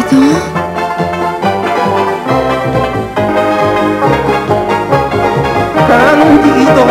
Cándido.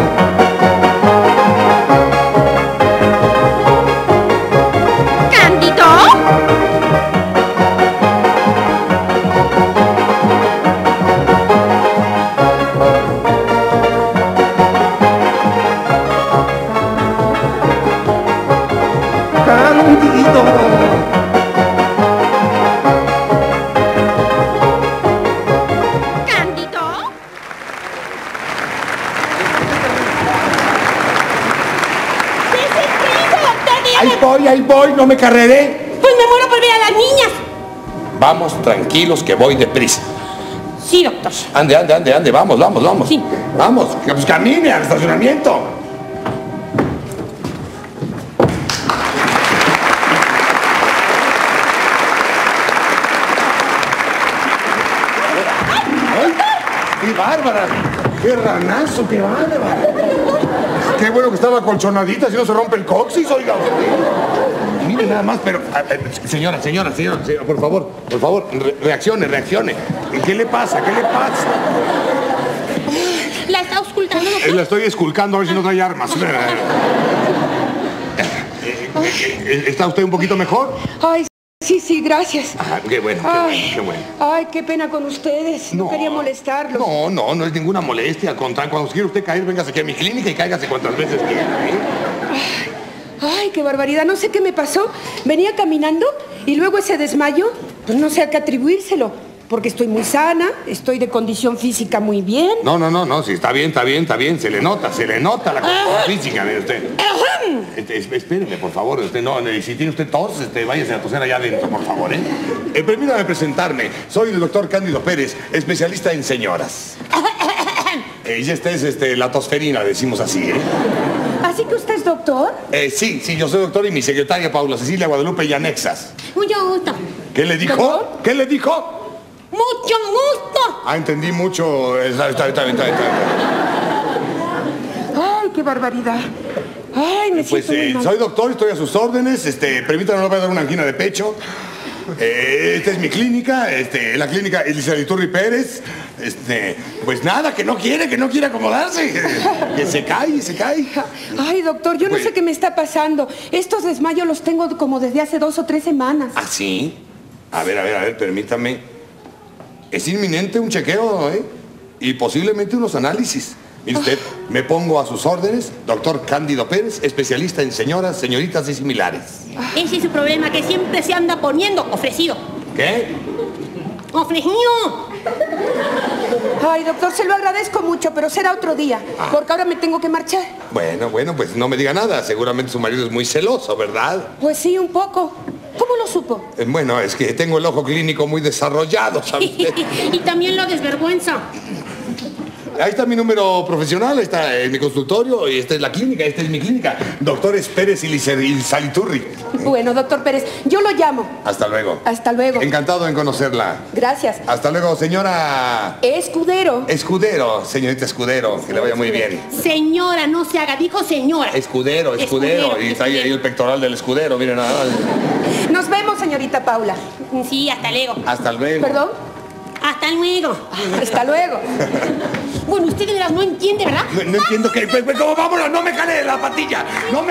Ahí voy, no me carreré. Pues me muero por ver a las niñas. Vamos, tranquilos, que voy deprisa. Sí, doctor. Ande, vamos. Sí. Vamos, que pues camine al estacionamiento. ¡Ay! ¡Qué bárbara! ¡Qué ranazo, qué bárbara! Qué bueno que estaba colchonadita, si no se rompe el coxis, oiga. Mire nada más, pero... Señora, por favor, reaccione. ¿Qué le pasa? ¿La está auscultando, doctor? La estoy esculcando a ver si no trae armas. ¿Está usted un poquito mejor? Ay, sí, gracias. Ah, qué bueno. Ay, qué pena con ustedes. No quería molestarlos. No es ninguna molestia. Al contrario, cuando quiera usted caer, véngase aquí a mi clínica y cáigase cuantas veces quiera, ¿eh? Ay, qué barbaridad. No sé qué me pasó. Venía caminando y luego ese desmayo, pues no sé a qué atribuírselo. Porque estoy muy sana, estoy de condición física muy bien. No, sí, está bien. Se le nota la condición física, mire usted. Espéreme, por favor, si tiene usted tos, váyase a toser allá adentro, por favor, ¿eh? Permítame presentarme. Soy el doctor Cándido Pérez, especialista en señoras. Y esta es la tosferina, decimos así, ¿eh? ¿Así que usted es doctor? Sí, yo soy doctor y mi secretaria Paula Cecilia Guadalupe y anexas. Mucho gusto. ¿Qué le dijo? ¿Doctor? ¿Qué le dijo? ¡Mucho gusto! Entendí mucho. Está bien. Ay, qué barbaridad. Ay, me siento muy mal. Soy doctor, estoy a sus órdenes. Permítanme, no voy a dar una angina de pecho. Esta es mi clínica, la clínica Elisa Iturri Pérez. Pues nada, que no quiere acomodarse. Que se cae. Ay, doctor, yo no sé qué me está pasando. Estos desmayos los tengo como desde hace 2 o 3 semanas. ¿Ah, sí? A ver, permítame. Es inminente un chequeo, ¿eh? Y posiblemente unos análisis. Mire usted, me pongo a sus órdenes, doctor Cándido Pérez, especialista en señoras, señoritas y similares. Ese es su problema, que siempre se anda poniendo ofrecido. ¿Qué? ¡Ofrecido! Ay, doctor, se lo agradezco mucho, pero será otro día, porque ahora me tengo que marchar. Bueno, pues no me diga nada. Seguramente su marido es muy celoso, ¿verdad? Pues sí, un poco. ¿Cómo lo supo? Bueno, es que tengo el ojo clínico muy desarrollado, ¿sabe usted? Y también lo desvergüenza. Ahí está mi número profesional, ahí está mi consultorio, y esta es la clínica, esta es mi clínica. Doctores Pérez y Saliturri. Bueno, doctor Pérez, yo lo llamo. Hasta luego. Hasta luego. Encantado en conocerla. Gracias. Hasta luego, señora... Escudero. Escudero, señorita Escudero, que le vaya muy bien. Señora, no se haga, dijo señora. Escudero. Y está ahí el pectoral del escudero, miren nada más. Nos vemos, señorita Paula. Sí, hasta luego. Hasta luego. ¿Perdón? Hasta luego. Hasta luego. Bueno, usted de veras no entiende, ¿verdad? No entiendo qué... ¿Cómo? Vámonos, no me jale la patilla. Y no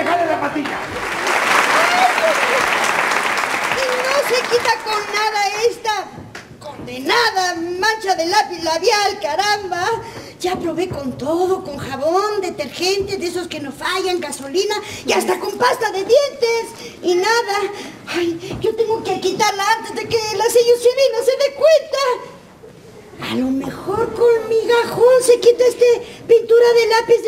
se quita con nada esta condenada mancha de lápiz labial, caramba. Ya probé con todo, con jabón, detergentes, de esos que no fallan, gasolina y hasta con pasta de dientes. Y nada. Ay, yo tengo que quitarla antes de que la sellucina se dé cuenta. A lo mejor con migajón se quita pintura de lápiz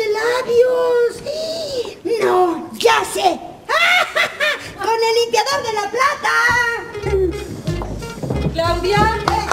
de labios. No, ya sé. Con el limpiador de la plata. Claudia.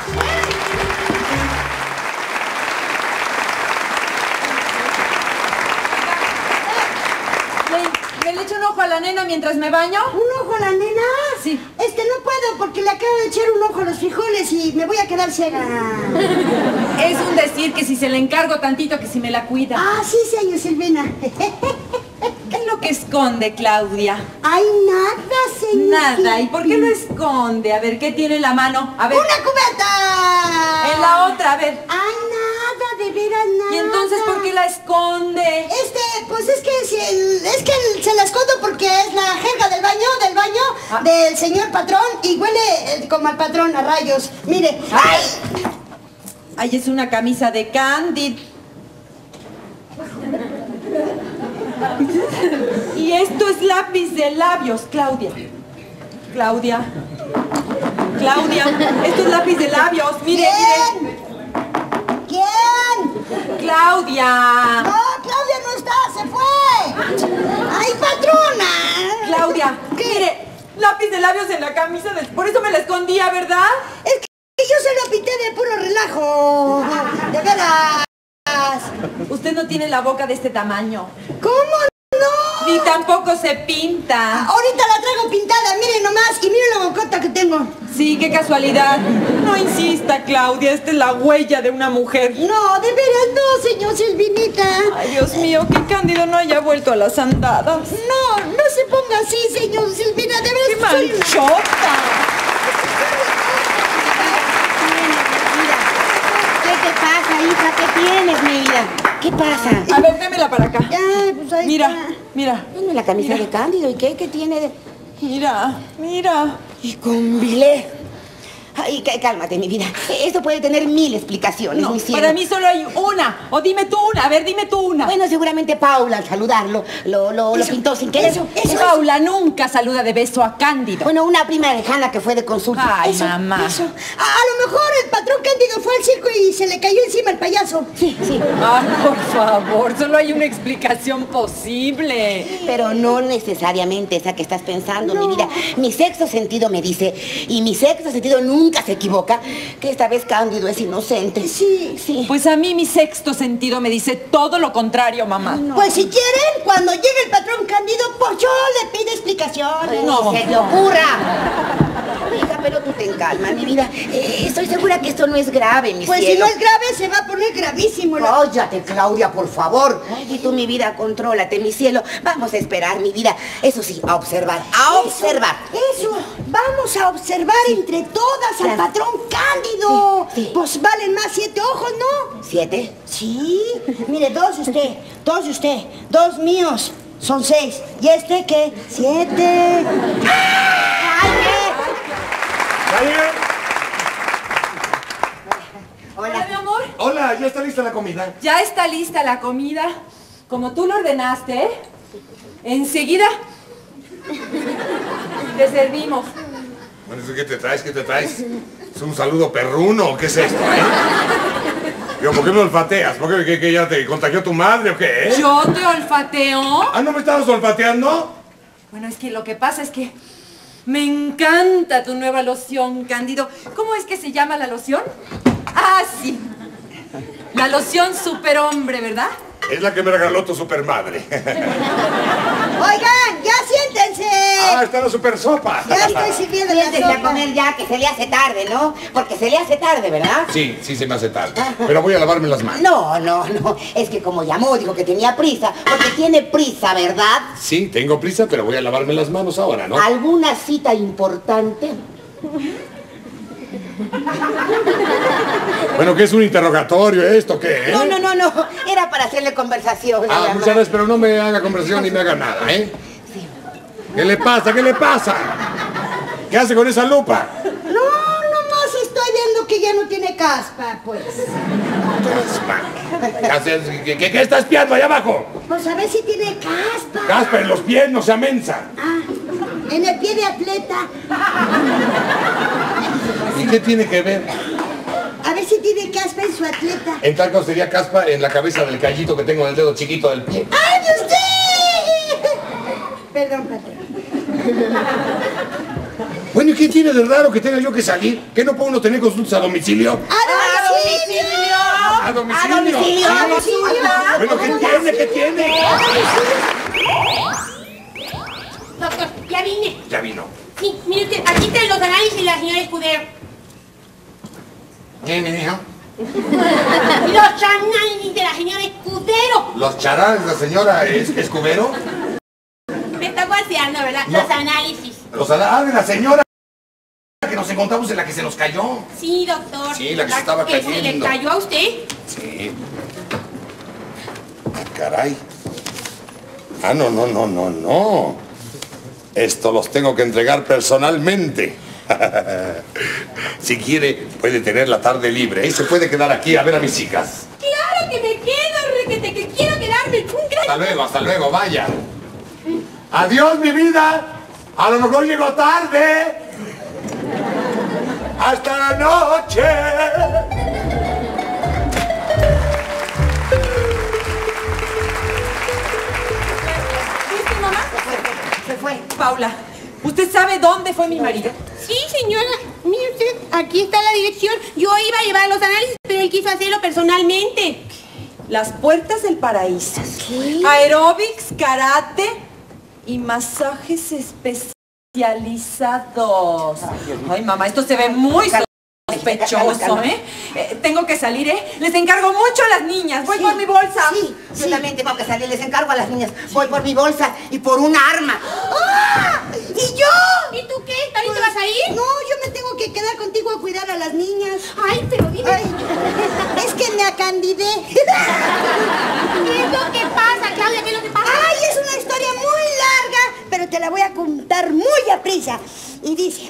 ¿Le echo un ojo a la nena mientras me baño? ¿Un ojo a la nena? Sí. No puedo porque le acabo de echar un ojo a los frijoles y me voy a quedar ciega. Es un decir que si se le encargo tantito que si me la cuida. Ah, sí, señor Silvina. ¿Qué es lo lo que esconde, Claudia? Ay, nada, señor. Nada. ¿Y por qué lo esconde? A ver, ¿qué tiene en la mano? A ver. ¡Una cubeta! En la otra, a ver. Ay, nada, de veras nada. ¿Y entonces por qué la esconde? Pues es que se la escondo porque es la jerga del baño del señor patrón y huele como al patrón a rayos. Mire. ¡Ay! Ay, es una camisa de Cándido. Y esto es lápiz de labios, Claudia. Claudia, esto es lápiz de labios. Mire, ¿Quién? ¿Quién? Claudia. No, Claudia no está, se fue. ¡Ay, patrona! Claudia, mire, lápiz de labios en la camisa. Por eso me la escondía, ¿verdad? Es que yo se lo pinté de puro relajo. De veras. Usted no tiene la boca de este tamaño. ¿Cómo no? Ni tampoco se pinta. Ahorita la traigo pintada, miren nomás, y miren la bocota que tengo. Sí, qué casualidad. No insista, Claudia, esta es la huella de una mujer. No, de veras no, señor Silvinita. Ay, Dios mío, que Cándido no haya vuelto a las andadas. No se ponga así, señor Silvina, de ¡Qué veras soy manchota! ¿Qué te pasa, hija? ¿Qué tienes, mi vida? ¿Qué pasa? A ver, démela para acá. Ya, pues ahí Mira, está. mira. Tiene la camisa de Cándido. ¿Y qué? ¿Qué tiene de...? Mira. Y con bilé. Ay, cálmate, mi vida. Esto puede tener 1000 explicaciones, No, mi cielo. para mí solo hay una. O dime tú una. A ver, dime tú una. Bueno, seguramente Paula, al saludarlo, lo pintó sin querer. Eso. Paula nunca saluda de beso a Cándido. Bueno, una prima lejana que fue de consulta. Ay, mamá. Eso. A lo mejor el patrón Cándido fue al circo y se le cayó encima el payaso. Sí. Ay, por favor, solo hay una explicación posible. Pero no necesariamente esa que estás pensando, mi vida. Mi sexto sentido me dice, y mi sexto sentido nunca se equivoca, que esta vez Cándido es inocente. Sí. Pues a mí mi sexto sentido me dice todo lo contrario, mamá. Pues si quieren, cuando llegue el patrón Cándido, pues yo le pido explicaciones. No se te ocurra. Hija, pero tú ten calma, mi vida. Estoy segura que esto no es grave, mi Pues cielo. si no es grave, se va a poner gravísimo. Cállate, Claudia, por favor. Y tú, mi vida, contrólate, mi cielo. Vamos a esperar, mi vida. Eso sí, a observar. Eso. Vamos a observar entre todas al patrón Cándido. Sí. Pues valen más 7 ojos, ¿no? 7. Sí. Mire, 2 de usted, 2 míos. Son 6. ¿Y este qué? 7. ¡Ay, Hola, mi amor. Hola, ¿ya está lista la comida? Ya está lista la comida. Como tú lo ordenaste, ¿eh? Enseguida te servimos. Bueno, ¿qué te traes? ¿Qué te traes? ¿Es un saludo perruno o qué es esto, Digo, ¿por qué me olfateas? ¿Por qué que ya te contagió tu madre o qué, ¿Yo te olfateo? Ah, ¿no me estabas olfateando? Bueno, es que lo que pasa es que me encanta tu nueva loción, Cándido. ¿Cómo es que se llama la loción? Ah, sí. La loción superhombre, ¿verdad? Es la que me regaló tu supermadre. Oigan, ya siéntense. Ah, está la super sopa. Ya estoy sirviendo la Siéntese a sopa. comer ya, que se le hace tarde, ¿no? Porque se le hace tarde, ¿verdad? Sí, se me hace tarde. Pero voy a lavarme las manos. No. Es que como llamó, dijo que tenía prisa. Porque tiene prisa, ¿verdad? Sí, tengo prisa, pero voy a lavarme las manos ahora, ¿no? ¿Alguna cita importante? Bueno, ¿qué es un interrogatorio esto? ¿Qué, No. Era para hacerle conversación. Ah, nada muchas más. gracias, pero no me haga conversación ni me haga nada, Sí. ¿Qué le pasa? ¿Qué hace con esa lupa? No, nomás estoy viendo que ya no tiene caspa, pues. ¿Qué está espiando allá abajo? Pues a ver si tiene caspa. Caspa en los pies, no sea mensa. Ah, en el pie de atleta. ¿Y qué tiene que ver? A ver si tiene caspa en su atleta. En tal caso sería caspa en la cabeza del callito que tengo en el dedo chiquito del pie. ¡Ay, usted! Perdón, patrón. Bueno, ¿y qué tiene de raro que tenga yo que salir? ¿Qué no puedo uno tener consultas a domicilio? ¡A domicilio! ¡A domicilio! ¡A domicilio! Bueno, ¿qué tiene? Doctor, ya vine. Ya vino. Sí, mire usted, aquí están los análisis de la señora Escudero. ¿Qué me dijo? Los análisis de la señora Escudero. ¿Los charales de la señora Escudero? los análisis. De la señora que nos encontramos en la que se nos cayó. Sí, doctor. Sí, la que se estaba ¿Que cayendo. se le cayó a usted? Sí. Caray. Ah, no. Esto los tengo que entregar personalmente. Si quiere, puede tener la tarde libre y se puede quedar aquí a ver a mis chicas. Claro que me quedo, requete, que quiero quedarme. Hasta luego, vaya. Adiós, mi vida. A lo mejor llego tarde. Hasta la noche. ¿Viste, mamá? Se fue. Paula, ¿usted sabe dónde fue mi marido? Sí, señora. Mire usted, aquí está la dirección. Yo iba a llevar los análisis, pero él quiso hacerlo personalmente. Las puertas del paraíso. ¿Qué? Aeróbics, karate y masajes especializados. Ay, mamá, esto se ve muy sospechoso, calma. ¿eh? Tengo que salir, ¿eh? Les encargo mucho a las niñas. Voy por mi bolsa. Sí, yo también tengo que salir. Les encargo a las niñas. Voy por mi bolsa y por un arma. ¡Ah! ¿Y yo? ¿Y tú qué? ¿También te vas a ir? No, yo me tengo que quedar contigo a cuidar a las niñas. Ay, pero dime. Ay, es que me acandidé. ¿Qué es lo que pasa, Claudia? ¿Qué es lo que pasa? Ay, es una historia muy larga, pero te la voy a contar muy a prisa. Y dice...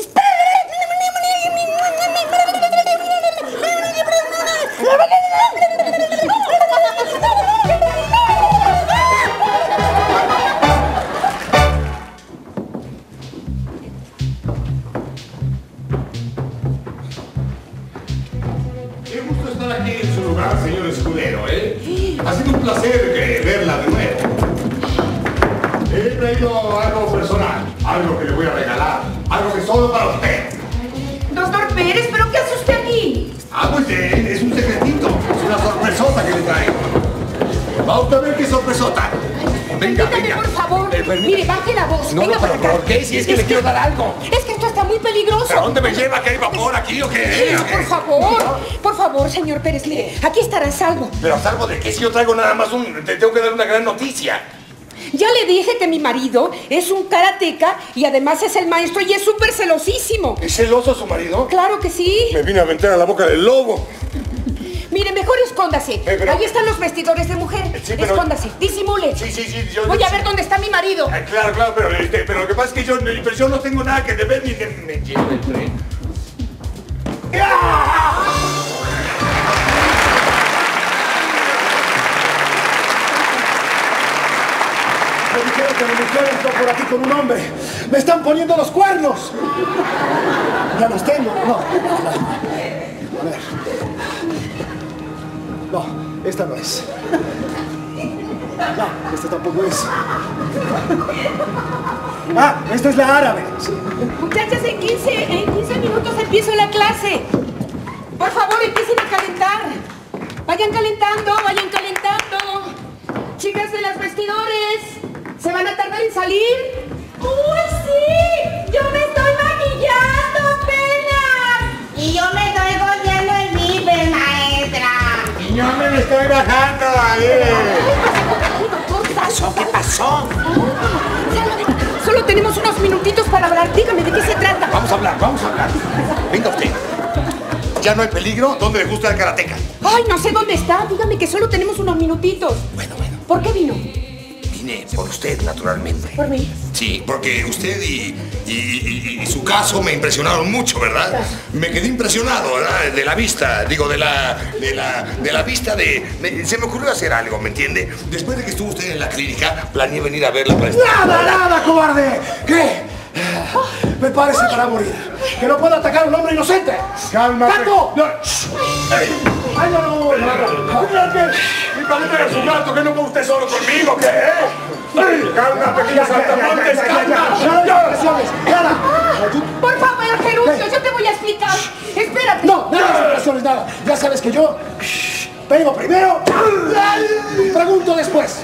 Qué gusto estar aquí en su lugar, señor escudero, ¿eh? Ha sido un placer verla de nuevo. He traído algo personal, algo que le voy a regalar, algo que es solo para usted. Doctor Pérez, ¿pero qué hace usted aquí? Ah, pues es un secretito, es una sorpresota que le traigo. Va usted a ver qué sorpresota. Venga, Permítame, venga. por favor. Permítame. Mire, baje la voz. No, Venga pero para acá. ¿por qué? Si es que le quiero dar algo. Es que esto está muy peligroso. ¿Pero dónde me lleva? ¿Que hay vapor aquí o qué? Sí, por favor, señor Pérez, mire, aquí estará a salvo. ¿Pero a salvo de qué? Si yo traigo nada más te tengo que dar una gran noticia. Ya le dije que mi marido es un karateca y además es el maestro y es súper celosísimo. ¿Es celoso su marido? Claro que sí. Me vine a aventar a la boca del lobo. Mire, mejor escóndase. Pero- Ahí están los vestidores de mujer. Sí, pero- Escóndase, disimule. Sí, yo... Voy a ver dónde está mi marido. Claro, pero lo que pasa es que yo no tengo nada que deber ni que me lleve el tren. Me dijeron que mi mujer entró por aquí con un hombre. ¡Me están poniendo los cuernos! ¿Ya los tengo? No. A ver. No, esta no es. No, esta tampoco es. Ah, esta es la árabe. Muchachas, en 15 minutos empiezo la clase. Por favor, empiecen a calentar. Vayan calentando. Chicas de las vestidores, ¿se van a tardar en salir? ¡Uy, sí! ¡Yo me estoy maquillando apenas! Y yo me estoy volviendo el vive, maestra. Y yo me estoy bajando ahí. ¿Qué pasó? Solo tenemos unos minutitos para hablar. Dígame, ¿de qué se trata? Vamos a hablar. Venga usted. ¿Ya no hay peligro? ¿Dónde le gusta el karateca? Ay, no sé dónde está. Dígame que solo tenemos unos minutitos. Bueno. ¿Por qué vino? Vine por usted, naturalmente. ¿Por mí? Sí, porque usted y su caso me impresionaron mucho, ¿verdad? Me quedé impresionado, ¿verdad? De la vista, digo, de la vista se me ocurrió hacer algo, ¿me entiende? Después de que estuvo usted en la clínica, planeé venir a verla para ¡Nada, cobarde! ¿Qué? Prepárese para morir. Que no puedo atacar a un hombre inocente. ¡Cálmate! ¡Gato! No. ¡Ay, no! Mi padre era su gato, que no va usted solo conmigo, ¿qué? ¡Calma, pequeños saltamontes, calma! ¡Nada! ¡Nada! Por favor, Gerundio, yo te voy a explicar. Espérate. No, nada de explicaciones, nada. Ya sabes que yo vengo primero y pregunto después.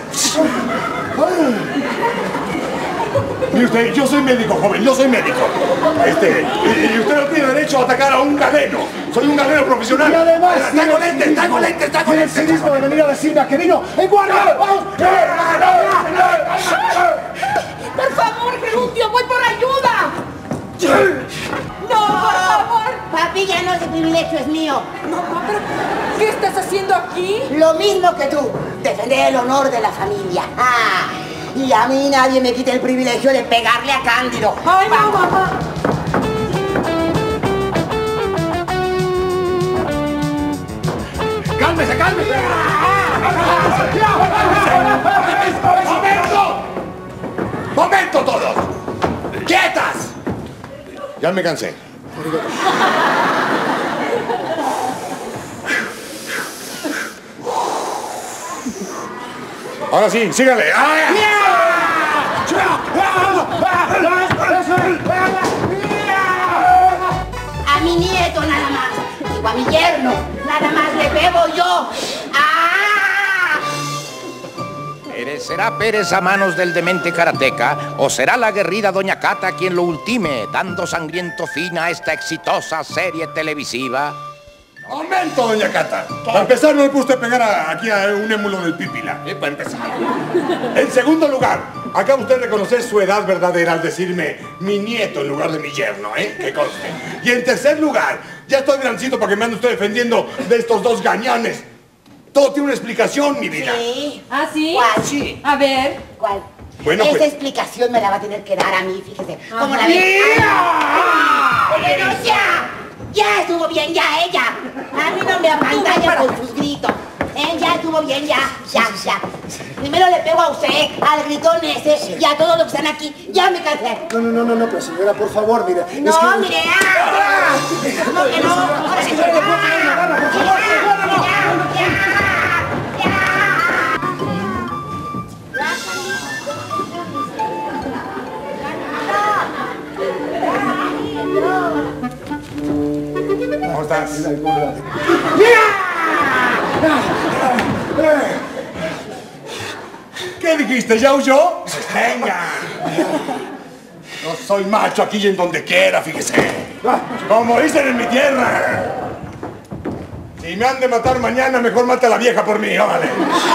Mire usted, yo soy médico, joven, yo soy médico. Y usted no tiene derecho a atacar a un galeno. Soy un galeno profesional. Y además... Está con lentes. Tiene el cinismo de venir a decirme a que vino en guardia. ¡Vamos! Por favor, Pruncio! ¡Voy por ayuda! ¡No, por favor! Papi, ya no, ese privilegio es mío. Mamá, pero ¿qué estás haciendo aquí? Lo mismo que tú, defender el honor de la familia. Ah, y a mí nadie me quita el privilegio de pegarle a Cándido. ¡Ay, no, mamá! ¡Cálmese, cálmese! ¡Momento! ¡Momento todos! ¡Quietas! Ya me cansé. Ahora sí, síganle. A mi nieto nada más. Digo, a mi yerno. Nada más le pego yo. ¡Ah! ¿Será Pérez a manos del demente karateca o será la aguerrida Doña Cata quien lo ultime, dando sangriento fin a esta exitosa serie televisiva? ¡Momento, doña Cata! Para empezar, no le puede usted pegar aquí a un émulo del Pípila. Para empezar. En segundo lugar, acaba usted de reconocer su edad verdadera al decirme mi nieto en lugar de mi yerno, ¿eh? Que conste. Y en tercer lugar, ya estoy grancito para que me ande usted defendiendo de estos dos gañanes. Todo tiene una explicación, mi vida. Sí. ¿Ah, sí? ¿Cuál? Sí. A ver. ¿Cuál? Bueno, esa pues. explicación me la va a tener que dar a mí, fíjese. ¿Cómo la ve? ¡Pero ya! Ya estuvo bien, ya, ella. A mí no me apantalla con sus gritos. Ya estuvo bien, ya. Primero le pego a usted, al gritón ese, y a todos los que están aquí. Ya me cansé. No, pero señora, por favor, mire. No, es que... mire, no, que no. Ahora sí, ¿Cómo estás? ¿Qué dijiste? ¿Ya huyó? Venga. No soy macho aquí y en donde quiera, fíjese. Como dicen en mi tierra. Si me han de matar mañana, mejor mate a la vieja por mí, órale.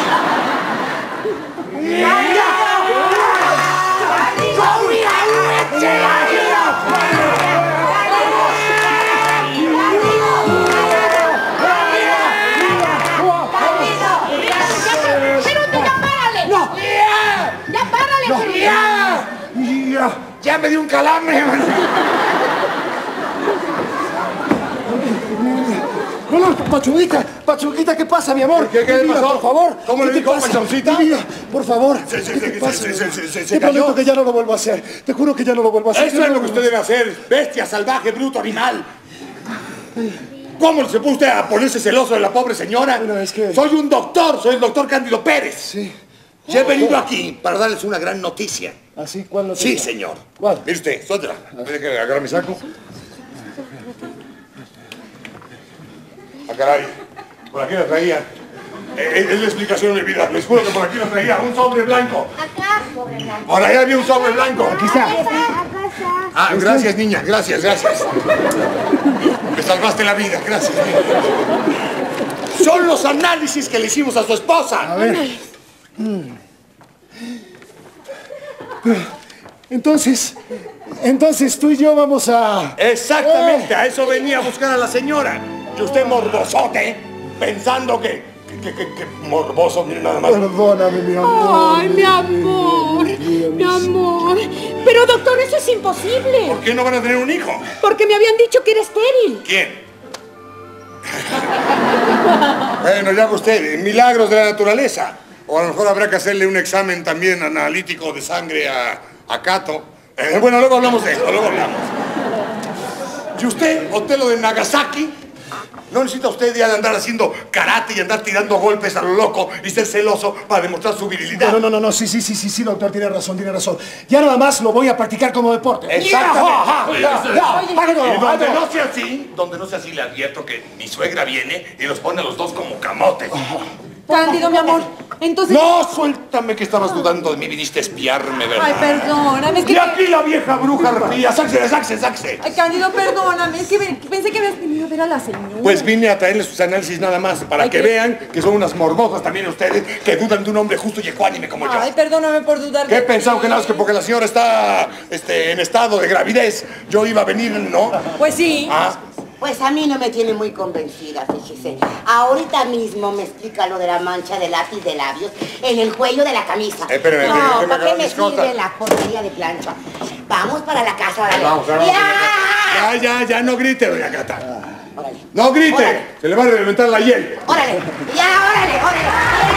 Ya me dio un calambre. No, Pachuquita, ¿qué pasa, mi amor? ¿Qué le pasó? Por favor. ¿Cómo le ¿Qué te dijo, pasa? Pachoncita? Mi vida, por favor. Se Te cayó. prometo que ya no lo vuelvo a hacer. Te juro que ya no lo vuelvo a hacer. Eso es lo que usted debe hacer. Bestia, salvaje, bruto, animal. ¿Cómo se puso usted a ponerse celoso de la pobre señora? Bueno, es que... Soy un doctor, soy el doctor Cándido Pérez. Sí. Yo he venido aquí para darles una gran noticia. ¿Así? ¿Cuál noticia? Sí, señor. ¿Cuál? Mire usted, suéltela. Déjeme agarrar mi saco. Ah, caray. Por aquí la traía. Es la explicación de mi vida. Les juro que por aquí la traía. Un sobre blanco. Acá, sobre blanco. Por allá había un sobre blanco. Aquí está. Acá está. Ah, gracias, niña. Gracias. Me salvaste la vida. Gracias. Son los análisis que le hicimos a su esposa. A ver. Entonces tú y yo vamos a... Exactamente, a eso venía a buscar a la señora. Y usted morbosote, pensando que morboso, mire nada más. Perdóname, mi amor. Ay, mi amor. Pero doctor, eso es imposible. ¿Por qué no van a tener un hijo? Porque me habían dicho que era estéril. ¿Quién? Bueno, ya ve usted, milagros de la naturaleza. O a lo mejor habrá que hacerle un examen también analítico de sangre a Cato. Bueno, luego hablamos de eso, Y usted, Otelo de Nagasaki, no necesita usted ya de andar haciendo karate y andar tirando golpes a lo loco y ser celoso para demostrar su virilidad. No, sí, doctor, tiene razón. Ya nada más lo voy a practicar como deporte. Exactamente. Págalo. Y donde no sea así, le advierto que mi suegra viene y los pone a los dos como camotes. Cándido, mi amor. Entonces... No, suéltame que estabas dudando de mí, viniste a espiarme, ¿verdad? Ay, perdóname, es que... Y aquí la vieja bruja arpía, saxe. Ay, Cándido, perdóname, es que pensé que habías venido a ver a la señora. Pues vine a traerles sus análisis nada más, para que vean que son unas morbosas también ustedes, que dudan de un hombre justo y ecuánime como yo. Ay, perdóname por dudar ¿Qué de pensaban ti? que nada más que porque la señora está en estado de gravidez, yo iba a venir, no? Pues sí. Ah. Pues a mí no me tiene muy convencida, fíjese. Ahorita mismo me explica lo de la mancha de lápiz de labios en el cuello de la camisa. Espérame, no, ¿para qué me disculpa. sirve la porquería de plancha? Vamos para la casa, órale. Vamos. Ya, no grite, doña Cata. Órale. No grite, Órale. se le va a reventar la hiel. Órale, ya, órale.